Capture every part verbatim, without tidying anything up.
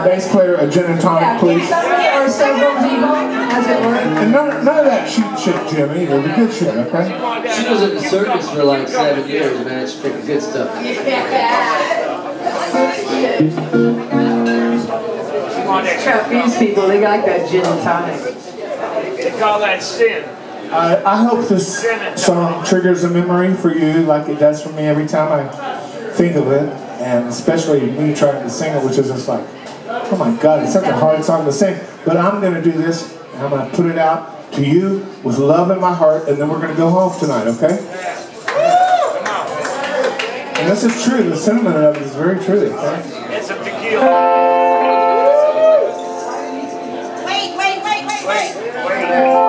our bass player a gin and tonic, Yeah, please? or several people, as it were. And none, none of that cheap shit, Jim, either. The good shit, okay? She was in the circus for like seven years, man. She picked the good stuff. Trapeze people, they like that gin and tonic. They call that sin. Uh, I hope this song triggers a memory for you like it does for me every time I think of it. And especially me trying to sing it, which is just like, oh my God, it's such a hard song to sing. But I'm going to do this, and I'm going to put it out to you with love in my heart, and then we're going to go home tonight, okay? And this is true. The sentiment of it is very true, okay? It's a tequila. Wait, wait, wait, wait, wait. Wait.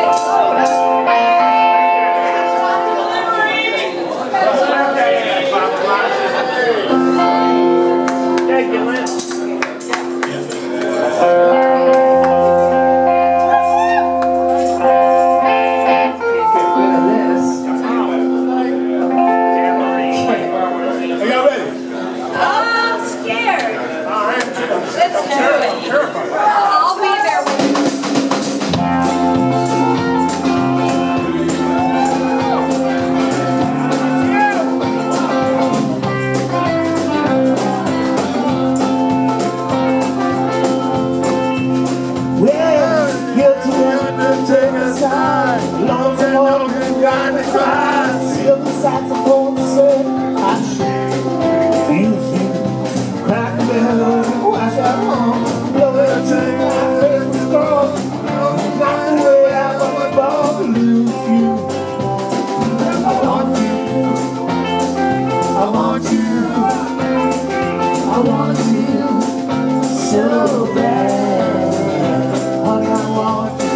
Saxophone said I should feel you. Crack the bell, wash that home, blow it till my face was gone. Not the way I was born to lose you. I want you, I want you, I want you so bad. Honey, I want you.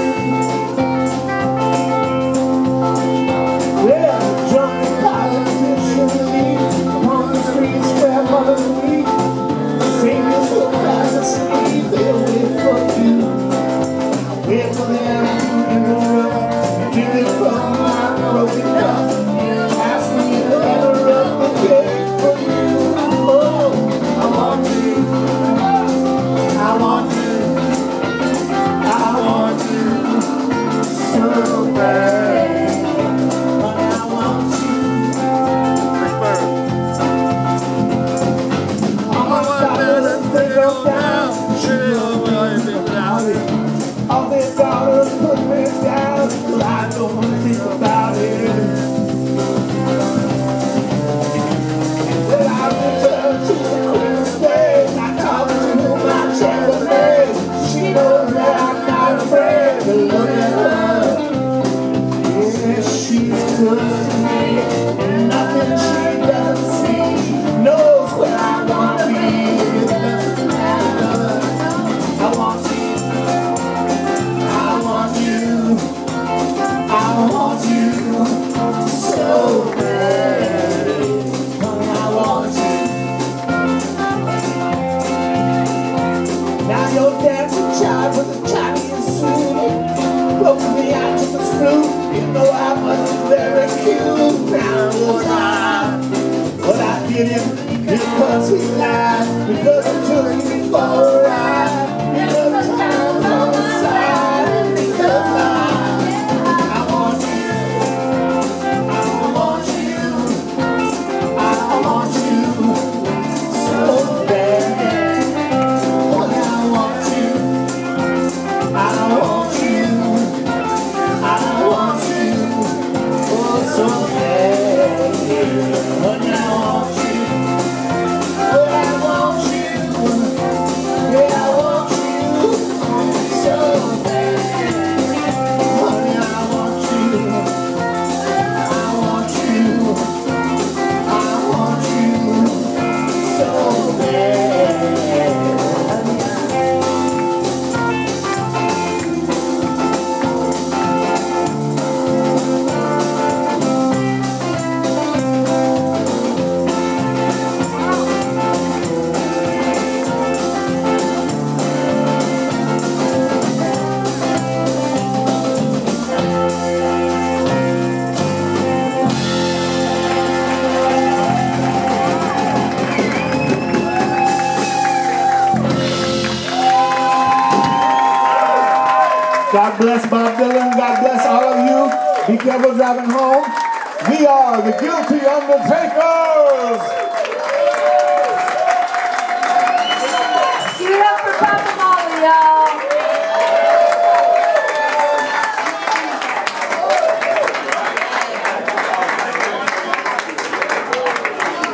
Well, drunk politician upon the streets where mothers weep, singers so fast asleep, they'll wait for you. Wait for them to interrupt, till they from my broken cup. Ask me to interrupt the gate for you. Oh, I want you, I want you, I want you so bad. All their daughters put me down, but I don't think about it. Well, I returned to the Queen's Bay. I talked to my chambermaid. She knows that I'm not afraid to look at her. Yes, she's good to me, and nothing she doesn't see. Knows where I want to be. It doesn't matter. I want you. I want you so bad, honey, I want you. Now your dancing child with a Chinese suit broke me out to the flute. You know I was very cute. Now was I, but I did it because we lied, because I took you for a ride, because the time's on the side, because I God bless Bob Dylan. God bless all of you. Be careful driving home. We are the Guilty Undertakers.